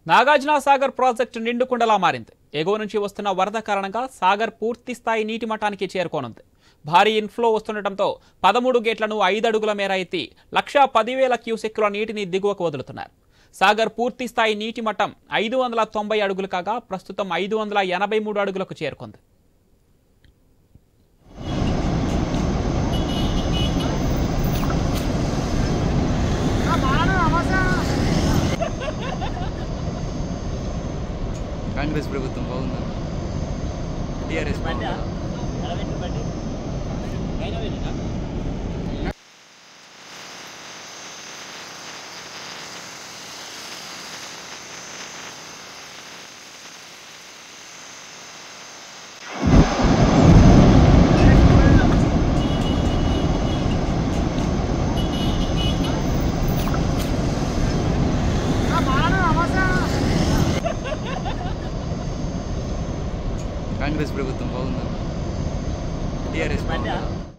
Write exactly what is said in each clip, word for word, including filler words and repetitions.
Nagarjuna Sagar project నిండుకుండలా మారింది. ఎగువ నుంచి వస్తున్న వరద కారణంగా సాగర్ పూర్తి స్థాయి నీటి మట్టానికి చేరుకోనుంది. భారీ ఇన్ఫ్లో వస్తుండటంతో పదమూడు గేట్లను ఐదు అడుగుల మేర ఎత్తి లక్షా పదివేల క్యూసెక్కుల నీటిని దిగువకు వదులుతున్నారు. సాగర్ పూర్తి స్థాయి నీటి మట్టం ఐదు వందల తొంభై అడుగులు కాగా ప్రస్తుతం ఐదు వందల ఎనభై మూడు అడుగులకు చేరుకుంది. కాంగ్రెస్ ప్రభుత్వం బాగుందా? టీఆర్ఎస్ బాగుందా? కాంగ్రెస్ ప్రభుత్వం బాగుందా? టీఆర్ఎస్ బాగుందా?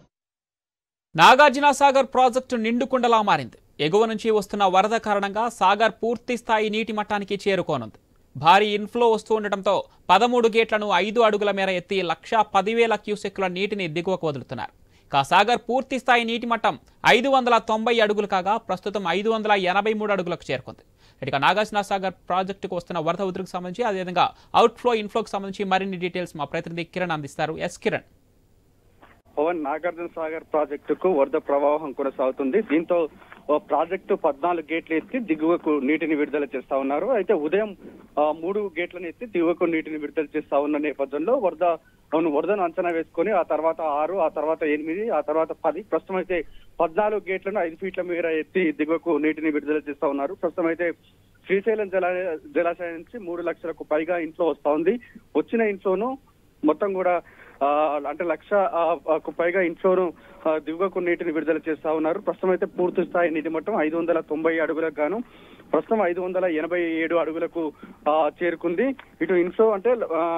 నాగార్జున సాగర్ ప్రాజెక్టు నిండుకుండలా మారింది. ఎగువ నుంచి వస్తున్న వరద కారణంగా సాగర్ పూర్తి స్థాయి నీటి మట్టానికి చేరుకోనుంది. భారీ ఇన్ఫ్లో వస్తూ ఉండటంతో పదమూడు గేట్లను ఐదు అడుగుల మేర ఎత్తి లక్షా పదివేల క్యూసెక్కుల నీటిని దిగువకు వదులుతున్నారు. కా సాగర్ పూర్తి స్థాయి నీటి మట్టం ఐదు వందల తొంభై అడుగులు కాగా ప్రస్తుతం ఐదు వందల ఎనభై మూడు అడుగులకు చేరుకుంది. ఇక నాగార్జున సాగర్ ప్రాజెక్టుకు వస్తున్న వరద ఉధృతికి సంబంధించి అదేవిధంగా అవుట్ఫ్లో ఇన్ఫ్లోకి సంబంధించి మరిన్ని డీటెయిల్స్ మా ప్రతినిధి కిరణ్ అందిస్తారు. ఎస్ కిరణ్. పవన్, నాగార్జున సాగర్ ప్రాజెక్టుకు వరద ప్రవాహం కొనసాగుతుంది. దీంతో ప్రాజెక్టు పద్నాలుగు గేట్లు ఎత్తి దిగువకు నీటిని విడుదల చేస్తా ఉన్నారు. అయితే ఉదయం మూడు గేట్లను ఎత్తి దిగువకు నీటిని విడుదల చేస్తా ఉన్న నేపథ్యంలో వరద వరదను అంచనా వేసుకొని ఆ తర్వాత ఆరు, ఆ తర్వాత ఎనిమిది, ఆ తర్వాత పది, ప్రస్తుతం అయితే పద్నాలుగు గేట్లను ఐదు ఫీట్ల మేర ఎత్తి దిగువకు నీటిని విడుదల చేస్తా ఉన్నారు. ప్రస్తుతం అయితే శ్రీశైలం జలా జలాశయం నుంచి మూడు లక్షలకు పైగా ఇన్ఫ్లో వస్తా ఉంది. వచ్చిన ఇన్ఫ్లోను మొత్తం కూడా అంటే లక్ష పైగా ఇన్ఫ్లోను దిగువకు నీటిని విడుదల చేస్తా ఉన్నారు. ప్రస్తుతం అయితే పూర్తి స్థాయి నీటి మట్టం ఐదు వందల తొంభై అడుగులకు గాను ప్రస్తుతం ఐదు వందల ఎనభై ఏడు అడుగులకు చేరుకుంది. ఇటు ఇన్ఫ్లో అంటే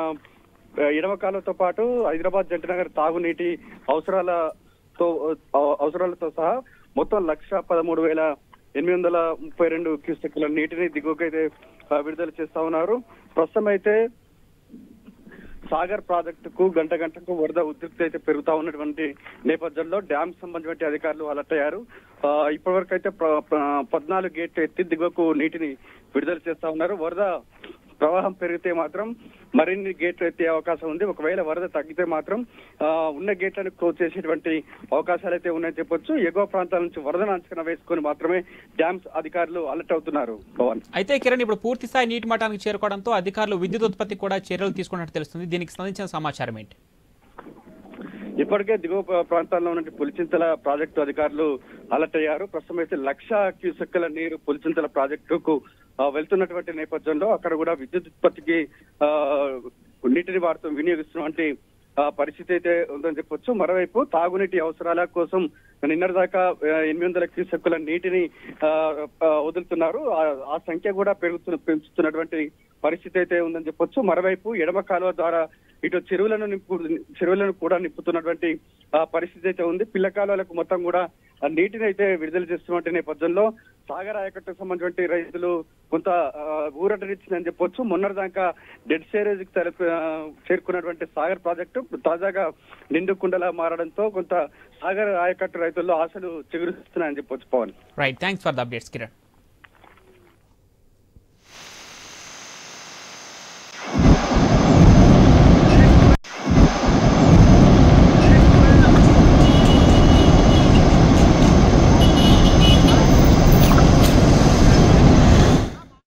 ఎడమ కాలువతో పాటు హైదరాబాద్ జంటనగర్ తాగునీటి అవసరాలతో అవసరాలతో సహా మొత్తం లక్ష పదమూడు వేల ఎనిమిది వందల ముప్పై రెండు క్యూసెక్కుల నీటిని దిగువకైతే విడుదల చేస్తా ఉన్నారు. ప్రస్తుతం అయితే సాగర్ ప్రాజెక్టుకు గంట గంటకు వరద ఉధృతి అయితే పెరుగుతా ఉన్నటువంటి నేపథ్యంలో డ్యామ్ సంబంధించిన అధికారులు అలర్ట్ అయ్యారు. ఇప్పటి వరకు అయితే పద్నాలుగు గేట్లు ఎత్తి దిగువకు నీటిని విడుదల చేస్తా ఉన్నారు. వరద ప్రవాహం పెరిగితే మాత్రం మరిన్ని గేట్లు ఎత్తే అవకాశం ఉంది. ఒకవేళ వరద తగ్గితే మాత్రం ఉన్న గేట్లను క్లోజ్ చేసేటువంటి అవకాశాలు అయితే ఉన్నాయని చెప్పొచ్చు. ఎగువ ప్రాంతాల నుంచి వరదను అంచనా వేసుకొని మాత్రమే డ్యామ్స్ అధికారులు అలర్ట్ అవుతున్నారు. పవన్, అయితే కిరణ్, ఇప్పుడు పూర్తి స్థాయి నీటి మట్టానికి చేరుకోవడంతో అధికారులు విద్యుత్ ఉత్పత్తి కూడా చర్యలు తీసుకున్నట్టు తెలుస్తుంది. దీనికి సంబంధించిన సమాచారం ఏంటి? ఇప్పటికే దిగువ ప్రాంతాల్లో ఉన్న పులిచింతల ప్రాజెక్టు అధికారులు అలర్ట్ అయ్యారు. ప్రస్తుతం అయితే లక్ష క్యూసెక్కుల నీరు పులిచింతల ప్రాజెక్టుకు వెళ్తున్నటువంటి నేపథ్యంలో అక్కడ కూడా విద్యుత్ ఉత్పత్తికి నీటిని వాడుతూ వినియోగిస్తున్నటువంటి పరిస్థితి అయితే ఉందని చెప్పొచ్చు. మరోవైపు తాగునీటి అవసరాల కోసం నిన్నటిదాకా ఎనిమిది వందల క్యూసెక్కుల నీటిని వదులుతున్నారు. ఆ సంఖ్య కూడా పెరుగుతు పెంచుతున్నటువంటి పరిస్థితి అయితే ఉందని చెప్పొచ్చు. మరోవైపు ఎడమ కాలువ ద్వారా ఇటు చెరువులను నింపు చెరువులను కూడా నింపుతున్నటువంటి పరిస్థితి అయితే ఉంది. పిల్ల కాలువలకు మొత్తం కూడా నీటిని అయితే విడుదల చేస్తున్నటువంటి నేపథ్యంలో సాగర్ ఆయకట్టుకు సంబంధించిన రైతులు కొంత ఊరటనిచ్చిందని చెప్పొచ్చు. మొన్నటిదాకా డెడ్ స్టోరేజ్ కి చేరుకున్నటువంటి సాగర్ ప్రాజెక్టు తాజాగా నిండుకుండలా మారడంతో కొంత సాగర్ ఆయకట్టు రైతుల్లో ఆశలు చిగురిస్తున్నాయని చెప్పొచ్చు. Pavan, right, thanks for the updates Kiran.